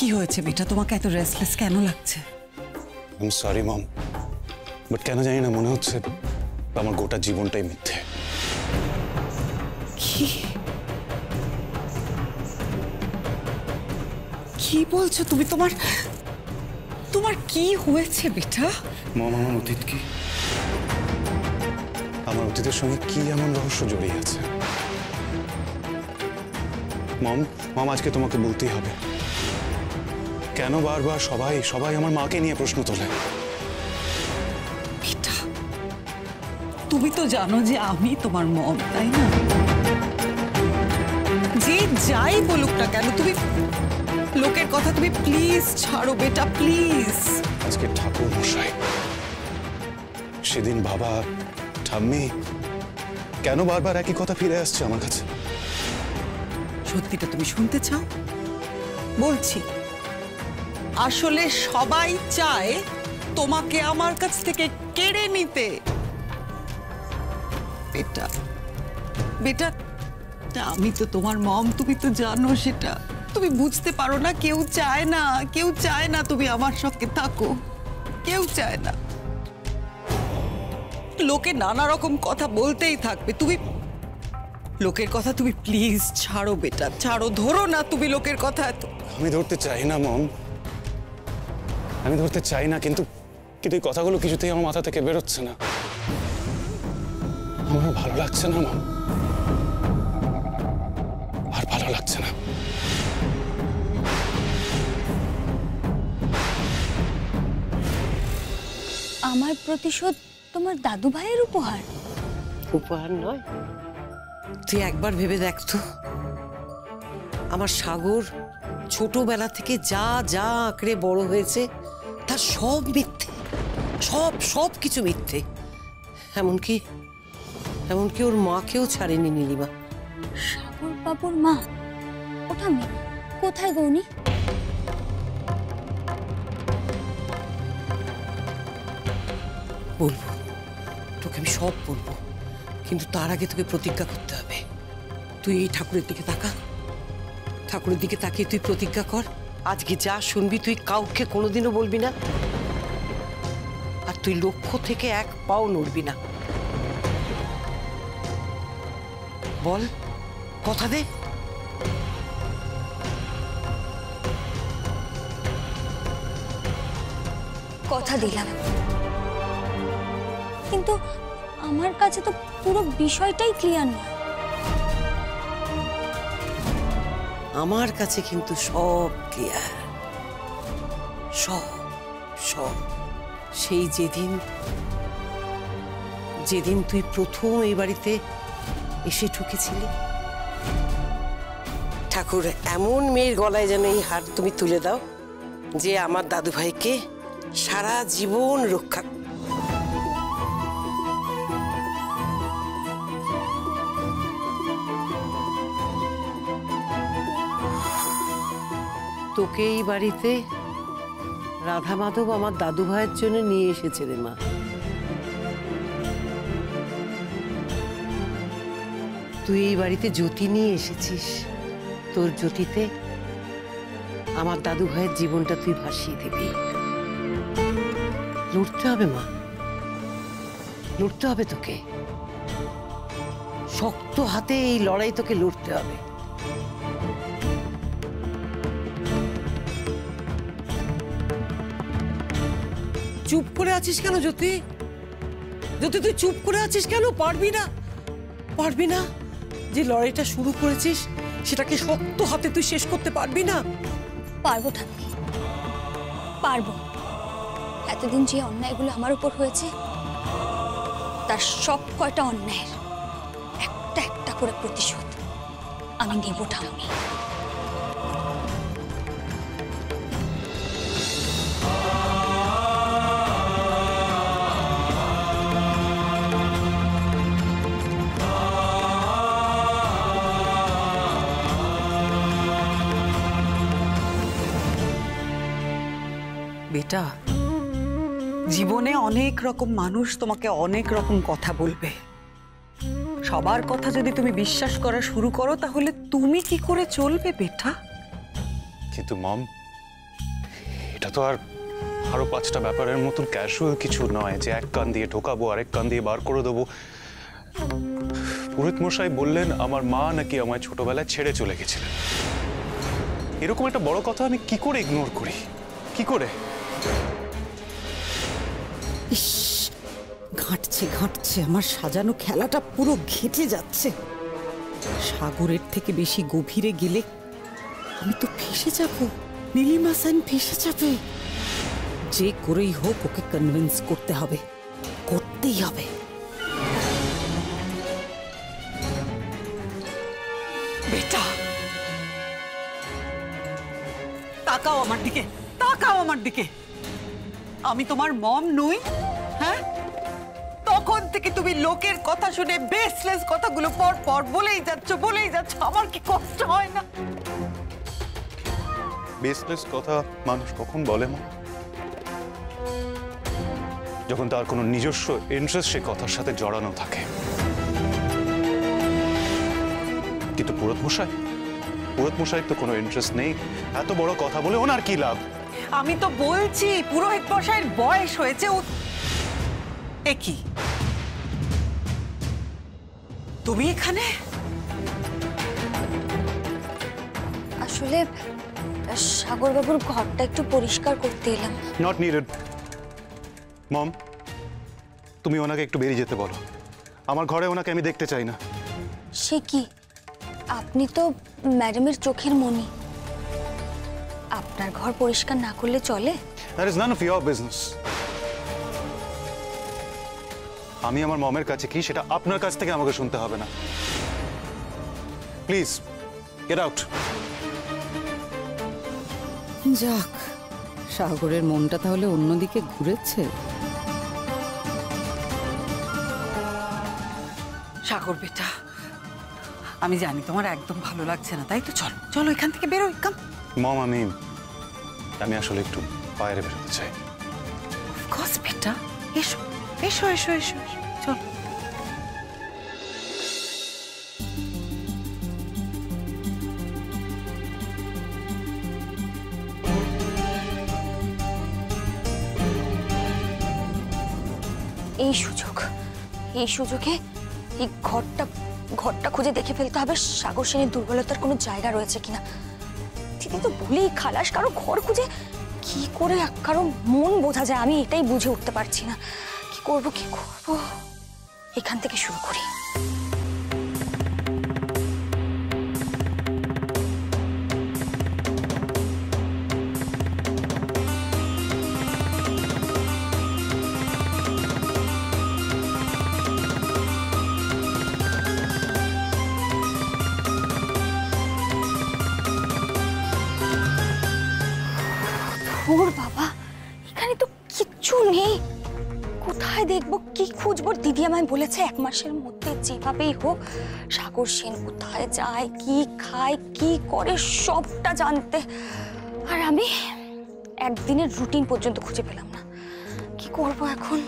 হয়েছে বেটা, তোমাকে এত রেস্টলেস কেন লাগছে? I am sorry mom, but কেন জানি না মনে হচ্ছে আমার গোটা জীবনটাই মিথ্যে। কি বলছো তুমি? তোমার তোমার কি হয়েছে বেটা? মম, আমার অতীত কি, আমার অতীতের সঙ্গে কি এমন রহস্য জড়িয়ে আছে? মম, মম আজকে তোমাকে বলতেই হবে, কেন বারবার সবাই সবাই আমার মাকে নিয়ে প্রশ্ন তোলে? বেটা, তুমি তো জানো যে আমি তোমার মম, তাই না? যে যাই বলুক না কেন, তুমি লোকের কথা তুমি প্লিজ ছাড়ো বেটা, প্লিজ। আজকে ঠাকুর মশাই, সেদিন বাবা, ঠাম্মি, কেন বারবার একই কথা ফিরে আসছে আমার কাছে? সত্যিটা তুমি শুনতে চাও? বলছি, আসলে সবাই চায় তোমাকে আমার কাছ থেকে কেড়ে নিতে। বেটা বেটা, আমি তো তোমার মম, তুমি তো জানো সেটা। তুমি বুঝতে পারো না, কেউ চায় না, কেউ চায় না তুমি আমার সঙ্গে থাকো, কেউ চায় না। লোকে নানা রকম কথা বলতেই থাকবে, তুমি লোকের কথা তুমি প্লিজ ছাড়ো বেটা, ছাড়ো, ধরো না তুমি লোকের কথা। আমি ধরতে চাই না মম, আমি ধরতে চাই না, কিন্তু কিন্তু এই কথাগুলো কিছুতেই আমার মাথা থেকে বেরোচ্ছে না। আমার ভালো লাগছে না মম, আর ভালো লাগছে না। আমার প্রতিশোধ তোমার দাদু ভাইয়ের উপহার? উপহার নয়, তুই একবার ভেবে দেখ তো, আমার সাগর ছোটবেলা থেকে যা যা আঁকড়ে বড় হয়েছে তার সব মিথ্যে, সব সব কিছু মিথ্যে। এমনকি এমনকি ওর মাকেও ছাড়েনি নীলিমা। সাগর বাবুর মা? ওটা কোথায় গৌনি? বলবো তোকে, আমি সব বলবো, কিন্তু তার আগে তোকে প্রতিজ্ঞা করতে হবে। তুই এই ঠাকুরের দিকে তাকা, ঠাকুরের দিকে তাকিয়ে তুই প্রতিজ্ঞা কর, আজকে যা শুনবি তুই কাউকে কোনোদিনও বলবি না, আর তুই লক্ষ্য থেকে এক পাও নড়বি না। বল, কথা দে। কথা দিলাম, কিন্তু আমার কাছে তো পুরো বিষয়টাই ক্লিয়ার নয়। আমার কাছে কিন্তু সব ক্লিয়ার, সব সব। সেই যেদিন তুই প্রথম এই বাড়িতে এসে ঢুকেছিলি, ঠাকুর এমন মেয়ের গলায় যেন এই হার তুমি তুলে দাও যে আমার দাদু ভাইকে সারা জীবন রক্ষা। তোকে এই বাড়িতে রাধা মাধব আমার দাদু ভাইয়ের জন্য নিয়ে এসেছে রে মা। তুই এই বাড়িতে জ্যোতি নিয়ে এসেছিস, তোর জ্যোতিতে আমার দাদু ভাইয়ের জীবনটা তুই ভাসিয়ে দিবি। লড়তে হবে মা, লড়তে হবে তোকে, শক্ত হাতে এই লড়াই তোকে লড়তে হবে। চুপ করে আছিস কেন জ্যোতি? জ্যোতি তুই চুপ করে আছিস কেন? পারবি না, পারবি না? যে লড়াইটা শুরু করেছিস সেটাকে শক্ত হাতে তুই শেষ করতে পারবি না? পারবো ঠাম্মি, পারবো। এতদিন যে অন্যায়গুলো আমার উপর হয়েছে তার সব কয়টা অন্যায়ের একটা একটা করে প্রতিশোধ আমি নেব ঠাম্মি। বেটা, জীবনে অনেক রকম মানুষ তোমাকে অনেক রকম কথা বলবে। সবার কথা যদি তুমি বিশ্বাস করা শুরু করো তাহলে তুমি কি করে চলবে বেটা? কিন্তু মম, এটা তো আর আরো 5টা ব্যাপারের মতন ক্যাজুয়াল কিছু নয় যে এক কান দিয়ে ঢোকাবো আরেক কান দিয়ে বার করে দেবো। পুরোহিত মশাই বললেন আমার মা নাকি আমায় ছোটবেলায় ছেড়ে চলে গেছিলেন। এরকম একটা বড় কথা আমি কি করে ইগনোর করি, কি করে? ইস, ঘাঁটছে ঘাঁটছে, আমার সাজানো খেলাটা পুরো ঘেঁটে যাচ্ছে। সাগরের থেকে বেশি গভীরে গেলে আমি তো ফেসে যাব, নীলিমা সেন ফেসে যাবে। যে করেই হোক ওকে কনভিন্স করতে হবে, করতেই হবে। বেটা, তাকাও আমার দিকে, তাকাও আমার দিকে। আমি তোমার মম নই? হ্যাঁ, তখন থেকে তুমি লোকের কথা শুনে বেসলেস কথাগুলো পর পর বলেই যাচ্ছ। আমার কি কষ্ট হয় না? বেসলেস কথা মানুষ কখন বলে মা? যখন তার কোনো নিজস্ব ইন্টারেস্ট সে কথার সাথে জড়ানো থাকে। কিন্তু পুরোহিত মশাই তো কোনো ইন্টারেস্ট নেই, এত বড় কথা বলে ওনার কি লাভ? আমি তো বলছি পুরোহিত মশাইয়ের বয়স হয়েছে। এ কি তুমি এখানে? আসলে সাগরবাবুর ঘরটা একটু পরিষ্কার করতে এলাম। Not needed. মম, তুমি ওনাকে একটু বেরিয়ে যেতে বলো। আমার ঘরে ওনাকে আমি দেখতে চাই না। সে কি, আপনি তো ম্যাডামের চোখের মণি, আপনার ঘর পরিষ্কার না করলে চলে? That is none of your business. আমি আমার মমের কাছে কি সেটা আপনার কাছ থেকে আমাকে শুনতে হবে না। Please get out. যাক, সাগরের মনটা তাহলে অন্যদিকে ঘুরেছে। সাগর বেটা, আমি জানি তোমার একদম ভালো লাগছে না, তাই তো চলো চলো এখান থেকে বেরোই। কাম মম, আমি আসলে একটু বাইরে বেরোতে চাই। অফকোর্স বেটা, এসো এসো এসো এসো, চলো। এই সুযোগে এই ঘরটা খুঁজে দেখে ফেলতে হবে সাগর সেনের দুর্বলতার কোনো জায়গা রয়েছে কিনা। দিদি তো বলেই খালাস, কারো ঘর খুঁজে কি করে কারো মন বোঝা যায় আমি এটাই বুঝে উঠতে পারছি না। কি করব এখান থেকে শুরু করি। ওর বাবা, এখানে তো কিচ্ছু নেই। কোথায় দেখবো, কি খুঁজবো? দিদি আমায় বলেছে 1 মাসের মধ্যে যেভাবেই হোক সাগর সেন কোথায় যায়, কি খায়, কি করে সবটা জানতে। আর আমি একদিনের রুটিন পর্যন্ত খুঁজে পেলাম না। কি করব এখন?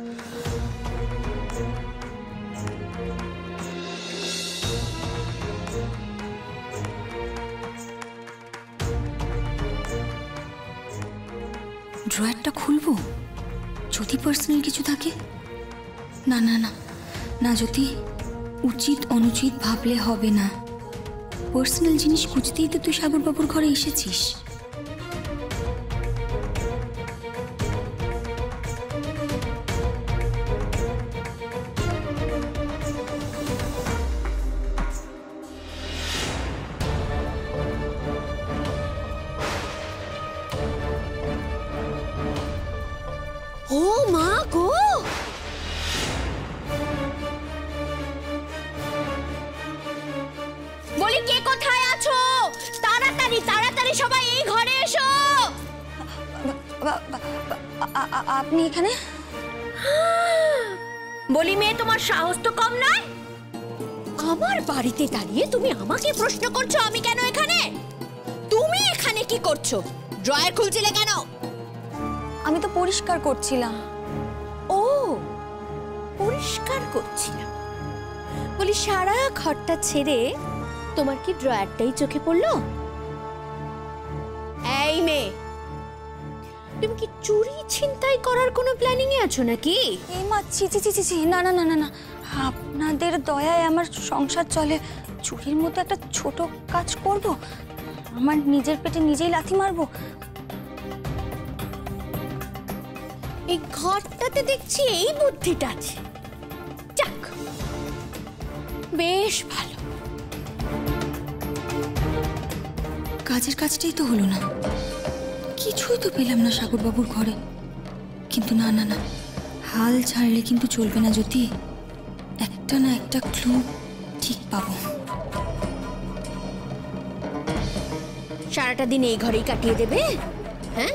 ড্রয়ারটা খুলবো যদি পার্সোনাল কিছু থাকে। না না না না, যদি উচিত অনুচিত ভাবলে হবে না। পার্সোনাল জিনিস খুঁজতেই তো তুই সাগরবাবুর ঘরে এসেছিস। ও মা গো, বলি কে কোথায় আছো? তাড়াতাড়ি তাড়াতাড়ি সবাই এই ঘরে এসো। আপনি এখানে? বলি মেয়ে, তোমার সাহস তো কম নয়। আমার বাড়িতে দাঁড়িয়ে তুমি আমাকে প্রশ্ন করছো আমি কেন এখানে? তুমি এখানে কি করছো? ড্রয়ার খুলছিলে কেন? আমি তো পরিষ্কার করছিলাম। ও, পরিষ্কার করছিলাম। বলি সারা ঘরটা ছেড়ে তোমার কি ড্রয়ারটাই চোখে পড়লো? এই মেয়ে, তুমি কি চুরি ছিনতাই করার কোনো প্ল্যানিং এ আছো নাকি? এই মা, ছি ছি ছি ছি ছি, না না না না না, আপনাদের দয়ায় আমার সংসার চলে। চুরির মতো একটা ছোট কাজ করব? আমার নিজের পেটে নিজেই লাথি মারবো? এই ঘরটাতে দেখছি এই বুদ্ধিটা আছে। যাক, বেশ ভালো। কাজের কাজটাই তো হলো না, কিছুই তো পেলাম না সাগরবাবুর ঘরে। কিন্তু না না না, হাল ছাড়লে কিন্তু চলবে না জ্যোতি, একটা না একটা ক্লু ঠিক পাবো। সারাটা দিন এই ঘরেই কাটিয়ে দেবে? হ্যাঁ,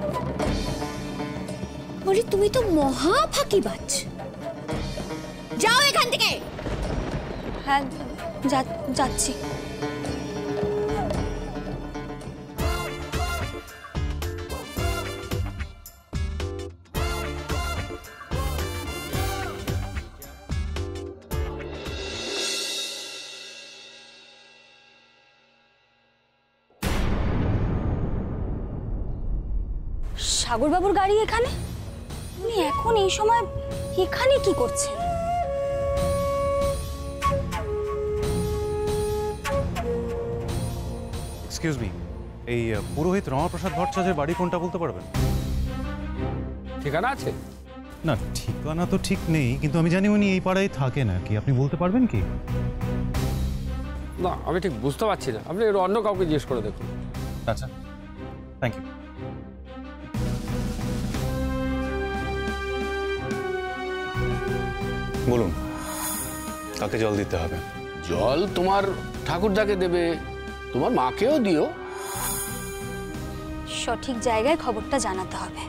বলি তুমি তো মহা ফাঁকিবাজ। যাও এখান থেকে। হ্যাঁ, যাচ্ছি। সাগরবাবুর গাড়ি এখানে? উনি এখন এই সময় এখানে কি করছেন? এক্সকিউজ মি, এই পুরোহিত রমাপ্রসাদ ভট্টাচার্যের বাড়ি কোনটা বলতে পারবেন? ঠিকানা আছে? না, ঠিকানা তো ঠিক নেই, কিন্তু আমি জানি উনি এই পাড়ায় থাকে না। কি আপনি বলতে পারবেন কি? না, আমি ঠিক বুঝতে পারছি না, আপনি এর অন্য কাউকে জিজ্ঞেস করে দেখুন। আচ্ছা, থ্যাংক ইউ। বলুন, কাকে জল দিতে হবে? জল তোমার ঠাকুরদাকে দেবে, তোমার মাকেও দিও। সঠিক জায়গায় খবরটা জানাতে হবে।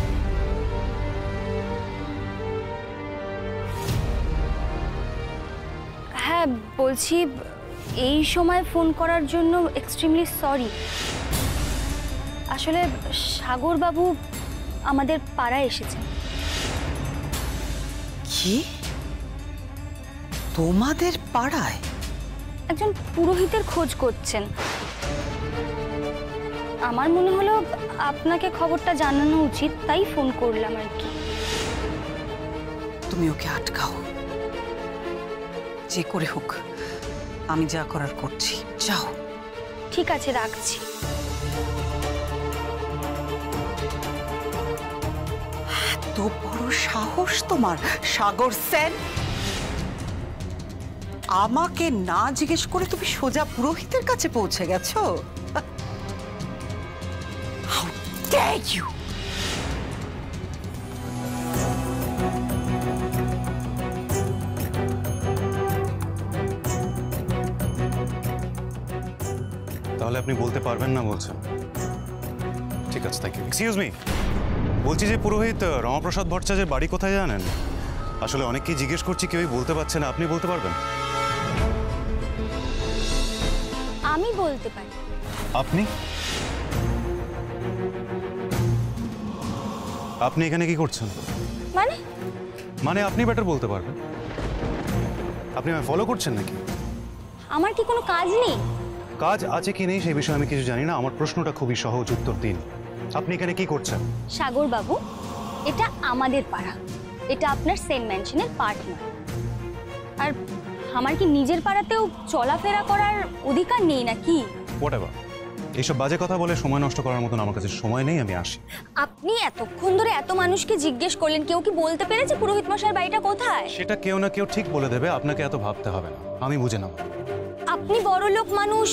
হ্যাঁ বলছি, এই সময় ফোন করার জন্য এক্সট্রিমলি সরি। আসলে সাগরবাবু আমাদের পাড়ায় এসেছেন। কি? তোমাদের পাড়ায়? একজন পুরোহিতের খোঁজ করছেন। আমার মনে হলো আপনাকে খবরটা জানানো উচিত, তাই ফোন করলাম আর কি। তুমি ওকে আটকাও, যে করে হোক। আমি যা করার করছি, যাও। ঠিক আছে, রাখছি। এত বড় সাহস তোমার, সাগর সেন! আমাকে না জিজ্ঞেস করে তুমি সোজা পুরোহিতের কাছে পৌঁছে গেছো? How dare you! তাহলে আপনি বলতে পারবেন না বলছেন? ঠিক আছে, থ্যাংক ইউ। এক্সকিউজ মি, বলছি যে পুরোহিত রমাপ্রসাদ ভট্টাচার্যের বাড়ি কোথায় জানেন? আসলে অনেককেই জিজ্ঞেস করছি, কেউই বলতে পারছে না। আপনি বলতে পারবেন? আমি বলতে পারি। আপনি? আপনি এখানে কি করছেন? মানে? মানে আপনি বেটার বলতে পারবেন। আপনি আমায় ফলো করছেন নাকি? আমার কি কোনো কাজ নেই? কাজ আছে কি নেই সেই বিষয়ে আমি কিছু জানি না। আমার প্রশ্নটা খুবই সহজ, উত্তর দিন। আপনি এখানে কি করছেন? সাগরবাবু, এটা আমাদের পাড়া, এটা আপনার সেন্ট ম্যানশনের পার্ট নয়। আর আমার কি নিজের পাড়াতেও চলাফেরা করার অধিকার নেই নাকি? হোয়াটএভার, এইসব বাজে কথা বলে সময় নষ্ট করার মতন আমার কাছে সময় নেই, আমি আসি। আপনি এতক্ষণ ধরে এত মানুষকে জিজ্ঞেস করলেন, কেউ কি বলতে পেরেছে পুরোহিত মশাইয়ের বাড়িটা কোথায়? সেটা কেউ না কেউ ঠিক বলে দেবে, আপনাকে এত ভাবতে হবে না, আমি বুঝে নেব। আপনি বড়লোক মানুষ,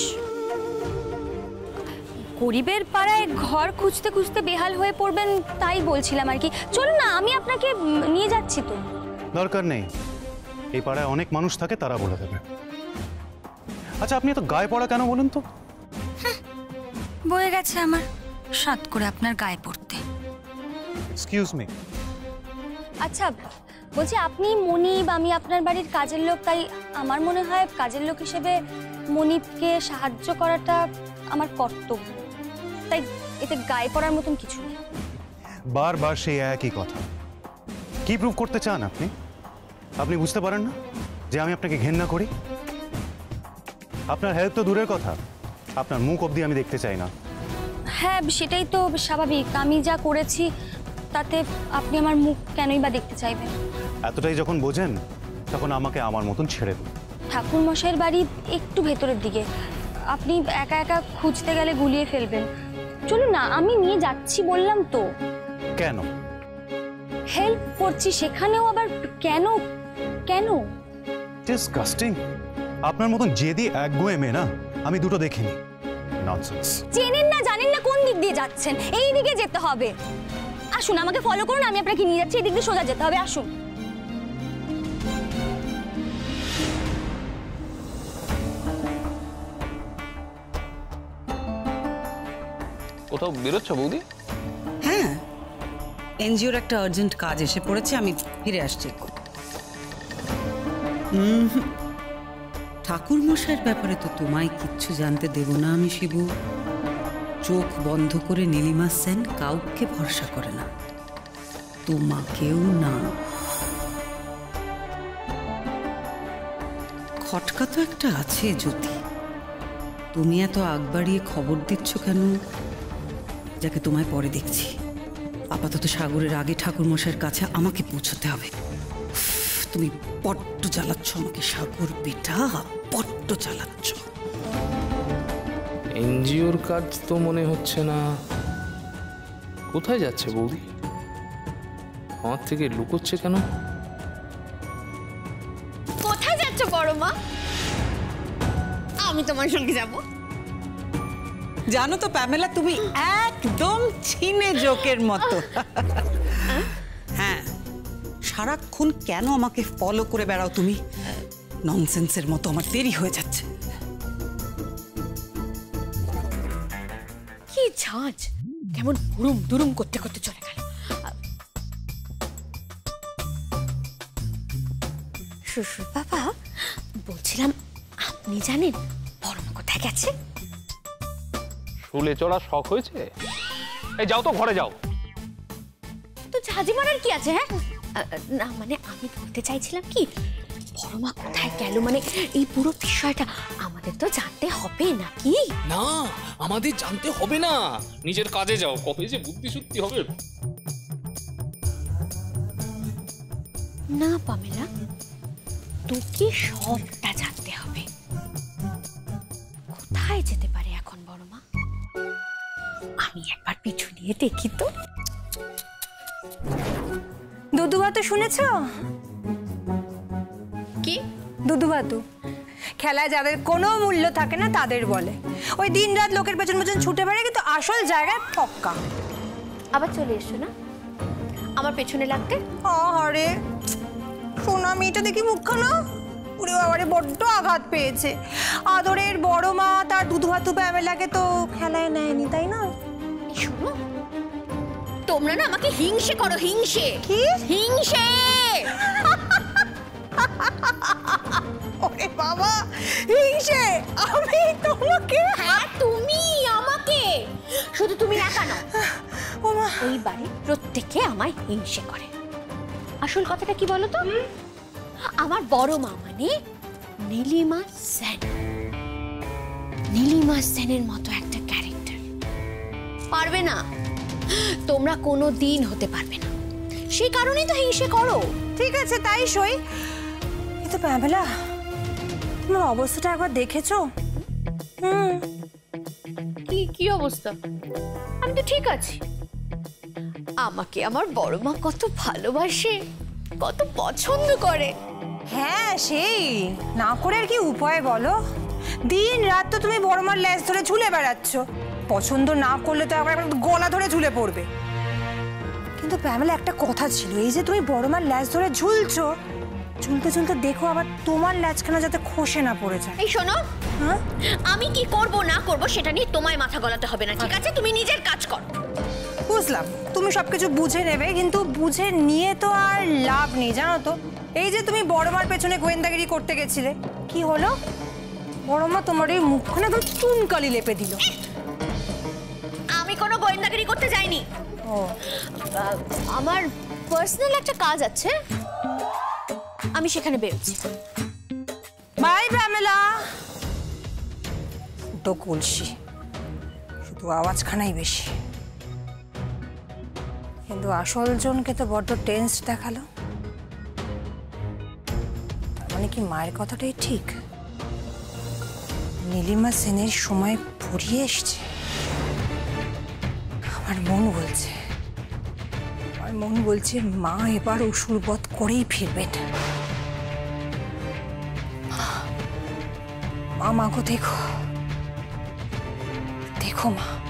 গরিবের পাড়ায় ঘর খুঁজতে খুঁজতে বেহাল হয়ে পড়বেন, তাই বলছিলাম আর কি। চলুন না, আমি আপনাকে নিয়ে যাচ্ছি। তো দরকার নেই, এই পাড়ায় অনেক মানুষ থাকে, তারা বলে দেবে। আচ্ছা, আপনি এত গায়ে পড়া কেন বলুন তো? বয়ে গেছে আমার সাত করে আপনার গায়ে পড়তে। Excuse me. আচ্ছা বলছি, আপনি মনিব, আমি আপনার বাড়ির কাজের লোক, তাই আমার মনে হয় কাজের লোক হিসেবে মনিবকে সাহায্য করাটা আমার কর্তব্য। তাই এতে গায়ে পড়ার মতন কিছু নেই। বারবার সেই একই কথা। কি প্রুভ করতে চান আপনি? আপনি বুঝতে পারেন না যে আমি আপনাকে ঘেন্না করি? আপনার হেল্প তো দূরের কথা, আপনার মুখ অবধি আমি দেখতে চাই না। হ্যাঁ সেটাই তো স্বাভাবিক, আমি যা করেছি তাতে আপনি আমার মুখ কেনই বা দেখতে চাইবেন? এতটাই যখন বোঝেন তখন আমাকে আমার মতন ছেড়ে দিন। ঠাকুর মশাইয়ের বাড়ি একটু ভেতরের দিকে, আপনি একা একা খুঁজতে গেলে গুলিয়ে ফেলবেন। চলুন না, আমি নিয়ে যাচ্ছি বললাম তো। কেন? হেল্প করছি, সেখানেও আবার কেন কেন? ডিসকাস্টিং। আপনার মতন জেদি একগুঁয়ে মেয়ে না আমি দুটো দেখিনি। ননসেন্স। চেনেন না জানেন না কোন দিক দিয়ে যাচ্ছেন, এই দিকে যেতে হবে। আসুন আমাকে ফলো করুন, আমি আপনাকে নিয়ে যাচ্ছি, এই দিক দিয়ে সোজা যেতে হবে, আসুন। কোথাও বেরোচ্ছ বৌদি? হ্যাঁ, এনজিওর একটা আর্জেন্ট কাজ এসে পড়েছে, আমি ফিরে আসছি। ঠাকুর মশাইয়ের ব্যাপারে তো তোমায় কিচ্ছু জানতে দেব না আমি শিবু। চোখ বন্ধ করে নীলিমা সেন কাউকে ভরসা করে না, তোমাকেও না। খটকা তো একটা আছে জ্যোতি, তুমি এত আগ বাড়িয়ে খবর দিচ্ছ কেন? যাকে তোমায় পরে দেখছি, আপাতত সাগরের আগে ঠাকুর মশাইয়ের কাছে আমাকে পৌঁছতে হবে। তুমি বড্ড জ্বালাচ্ছ আমাকে সাগর বেটা, বড্ড জ্বালাচ্ছ। এনজিওর কাজ তো মনে হচ্ছে না। কোথায় যাচ্ছে বৌদি? আমার থেকে লুকোচ্ছে কেন? কোথায় যাচ্ছ বড় মা? আমি তোমার সঙ্গে যাব। জানো তো প্যামেলা, তুমি একদম ছিনে জোকের মতো। হ্যাঁ, সারাক্ষণ কেন আমাকে ফলো করে বেড়াও তুমি? ননসেন্সের মতো, আমার দেরি হয়ে যাচ্ছে। কি ঝাঁজ, কেমন দুরুম দুরুম করতে করতে চলে গেল। শ্বশুর বাবা, বলছিলাম আপনি জানেন বড় মা কোথায় গেছে? শুলে চড়া শখ হয়েছে? এই যাও তো, ঘরে যাও। তো ঝাঁঝি মারার কি আছে? হ্যাঁ না মানে আমি বলতে চাইছিলাম কি, বড় মা কোথায় গেল মানে এই পুরো বিষয়টা আমাদের তো জানতে হবে নাকি? না, আমাদের জানতে হবে না, নিজের কাজে যাও। কবে যে বুদ্ধি শুদ্ধি হবে। না পামেলা, তোকে সবটা জানতে হবে। কোথায় যেতে পারে এখন বড় মা? আমি একবার পিছু নিয়ে দেখি তো। দুদুবাতু শুনেছ? কি দুদুবাতু খেলায় যাদের কোনো মূল্য থাকে না তাদের বলে। ওই দিন রাত লোকের পেছন পেছন ছুটে বেড়ে কিন্তু আসল জায়গায় পক্কা। আবার চলে এসছো না আমার পেছনে লাগতে? আরে সোনা মেয়েটা দেখি মুখখানা, ওরে বাবারে বড্ড আঘাত পেয়েছে। আদরের বড় মা তার দুধুভাতু প্যামেলাকে তো খেলায় নেয়নি, তাই না? এই শোনো, তোমরা না আমাকে হিংসে করো। হিংসে? কি হিংসে? ওরে বাবা, হিংসে? আমি তোমাকে? হ্যাঁ তুমি আমাকে। শুধু তুমি একা নও, ওমা, ওই বাড়ির প্রত্যেকে আমায় হিংসে করে। আসল কথাটা কি বলো তো? আমার বড় মা মানে নীলিমা সেন। নীলিমা সেনের মতো একটা ক্যারেক্টার পারবে না, তোমরা কোনো দিন হতে পারবে না। সেই কারণেই তো হিংসে করো। ঠিক আছে তাই সই, কিন্তু প্যামেলা তোমার অবস্থাটা একবার দেখেছো? কি কি অবস্থা? আমি তো ঠিক আছি। আমাকে আমার বড় মা কত ভালোবাসে, কত পছন্দ করে। হ্যাঁ সেই না করে আর কি উপায় বলো? দিন রাত তো তুমি বড় মার ল্যাজ ধরে ঝুলে বেড়াচ্ছ, পছন্দ না করলে তো আবার গলা ধরে ঝুলে পড়বে। কিন্তু প্যামেলা একটা কথা ছিল, এই যে তুমি বড় মার ল্যাজ ধরে ঝুলছো, ঝুলতে ঝুলতে দেখো আবার তোমার ল্যাজখানা যাতে খসে না পড়ে যায়। এই শোনো, হ্যাঁ আমি কি করব না করব সেটা নিয়ে তোমায় মাথা গলাতে হবে না, ঠিক আছে? তুমি নিজের কাজ করো। বুঝলাম তুমি সবকিছু বুঝে নেবে, কিন্তু বুঝে নিয়ে তো আর লাভ নেই জানো তো। এই যে তুমি বড় মার পেছনে গোয়েন্দাগিরি করতে গেছিলে, কি হলো? বড় মা তোমার এই মুখখানে একদম চুনকালি লেপে দিল। আমি কোনো গোয়েন্দাগিরি করতে যাইনি। ও আমার পার্সোনাল একটা কাজ আছে, আমি সেখানে বেরোচ্ছি। Bye Pamela. তো কলসি শুধু শুধু আওয়াজখানাই বেশি। কিন্তু আসল জনকে তো বড্ড টেন্স দেখালো। তার মানে কি মায়ের কথাটাই ঠিক? নীলিমা সেনের সময় ফুরিয়ে এসছে। আমার মন বলছে মা এবার অসুর বধ করেই ফিরবেন। মা, মাগো দেখো, দেখো মা।